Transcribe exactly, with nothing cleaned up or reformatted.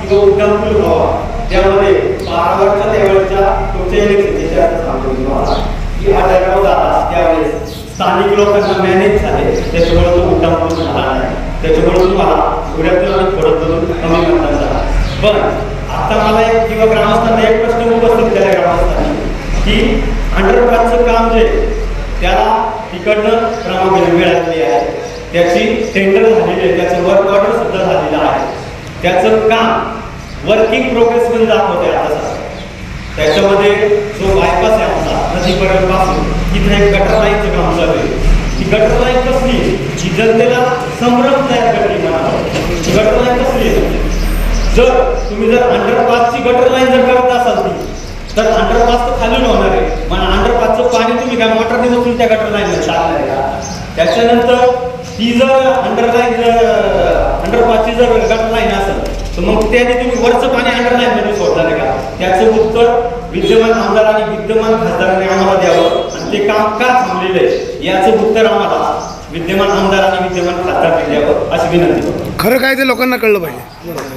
किंवा उड्डाणपूल व्हावा, त्यामध्ये बारावरच्या त्यावेळेच्या तुमच्या इलेक्शनच्या सांगतो तुम्हाला की आढळराव दादा त्यावेळेस स्थानिक लोकांना मॅनेज झाले, त्याच्यामुळे तो उड्डाणपूल झाला नाही, त्याच्यामुळे तुम्हाला पुण्यातून आणि थोडं कमी मतदान झाला. पण आता मला एक किंवा ग्रामस्थांना एक प्रश्न उपस्थित केला ग्रामस्थांनी की अंडरपासचं काम जे त्याला तिकडनं क्रमांक मिळालेली आहे, त्याची टेंडर झालेली आहे, त्याचं वर्क ऑर्डर सुद्धा झालेलं आहे, त्याचं काम वर्किंग प्रोग्रेस मध्ये दाखवते आता सर. त्याच्यामध्ये जो बायपास आहे आमचा नदीपर्यंत पासून तिथे एक गटर लाईनचं काम चालू आहे. ही गटर लाईन कसली की जनतेला संभ्रम तयार करते म्हणावं. ही गटर लाईन कसली आहे, जर तुम्ही जर अंडरपासची गटर लाईन जर करत असाल ती तर अंडरपास तर खाली होणार आहे, पण अंडरपासचं पाणी तुम्ही काय मोटरने उचलून त्या गटर लाईन मध्ये टाकणार आहे का? त्याच्यानंतर ती जर अंडरलाईन जर अंडरपासची जर गटर लाईन असेल तर मग त्याने तुम्ही वरचं पाणी अंडरलाईन मध्ये सोडणार आहे का? त्याचं उत्तर विद्यमान आमदार आणि विद्यमान खासदारांनी आम्हाला द्यावं आणि ते काम का थांबलेलं आहे याचं उत्तर आम्हाला विद्यमान आमदार आणि विद्यमान खासदारांनी द्यावं अशी विनंती करतो. खरं काय ते लोकांना कळलं पाहिजे.